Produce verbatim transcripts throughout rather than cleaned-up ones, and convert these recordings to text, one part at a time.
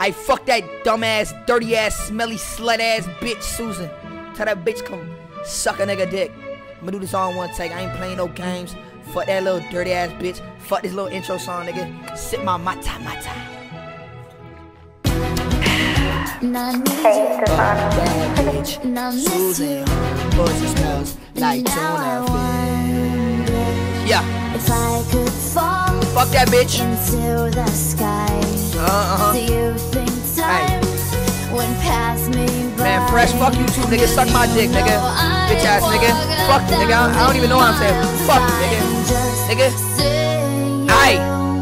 I fuck that dumbass, dirty ass, smelly, slut ass bitch, Susan. Tell that bitch come suck a nigga dick. I'ma do this all in one take. I ain't playing no games. Fuck that little dirty ass bitch. Fuck this little intro song, nigga. Sip my mata mata. Fuck that bitch, Susan. Pussy smells like tuna fish. Yeah. If I could fall Fuck that bitch into the sky, uh-huh. do you think time would pass me by? Man, fresh, fuck you too, nigga. Suck my dick, nigga. Bitch ass nigga. Fuck you, nigga. I don't even know what I'm saying. Fuck you, nigga. Nigga. Aight.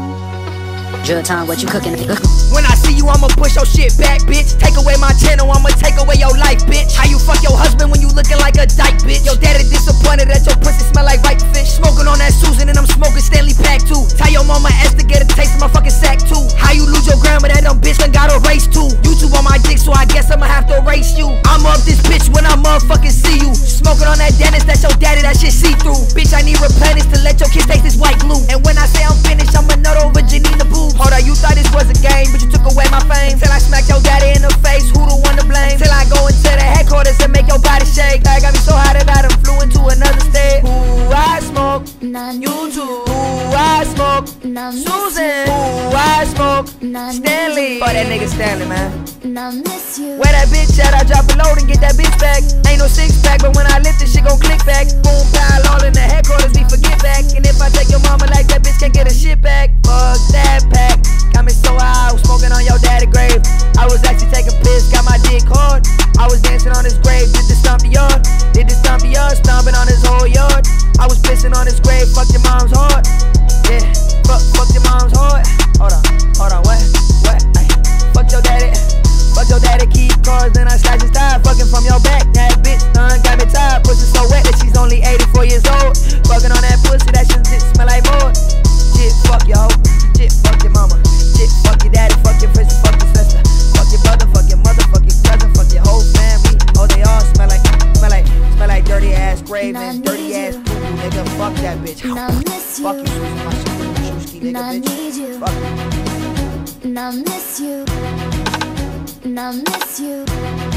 Drill time, what you cooking? When I see you, I'ma push your shit back, bitch. Take away my channel, I'ma take away your life, bitch. How you fuck your husband when you looking like a dyke, bitch? Your daddy disappointed that your pussy smell like white fish. Smoking on that Susan and I'm smoking Stanley Pack too. Tell your mama ass to get a taste of my fucking sack too. How you lose your grandma that dumb bitch done got a race too. YouTube on my dick, so I guess I'ma have to erase you. I'm up this bitch when I motherfucking see you. Smoking on that Dennis, that's your daddy, that shit see through. Bitch, I need replenish to let your kids taste this white glue. And when I say I'm finished, I'ma nut over Janina Boo. Hold on, you thought this was a game, but you took away my fame. Till I smack your daddy in the face, who the one to blame? Till I go into the headquarters and make your body shake. I got me so hot that I done flew into another state. Ooh, I smoke, you too. Ooh, I smoke, Susan. Ooh, I smoke, Stanley. Fuck that nigga Stanley, man. Where that bitch at? I drop a load and get that bitch back. Ain't no six pack, but when I lift it, shit gon' click back. Boom, pile all in the headquarters, we forget back. And if I take your mama like that bitch can't get a shit back. Fuck that pack. Got me so high, I was smoking on your daddy grave. I was actually taking piss, got my dick hard. I was dancing on his grave, did the stompy yard. Did the stompy yard, stomping on his whole yard. I was pissing on his grave, fuck your mom's heart. Yeah, fuck, fuck your mom's heart. Hold on, hold on, what, what, ay. Fuck your daddy, fuck your daddy, keep cars, then I slash his tire. Fucking from your back, that bitch done got me tired. Pussy so wet that she's only eighty-four years old. Fucking on that pussy, that shit smell like more. Shit, fuck yo, shit, fuck your mama. Shit, fuck your daddy, fuck your pussy, fuck your sister. Fuck your brother, fuck your mother, fuck your cousin, fuck your whole family. Oh, they all smell like, smell like, smell like dirty ass grave and dirty ass poo, nigga. Fuck that bitch. Fuck you, Susan, my shit, nigga, bitch. Fuck you. And I miss you, and I miss you.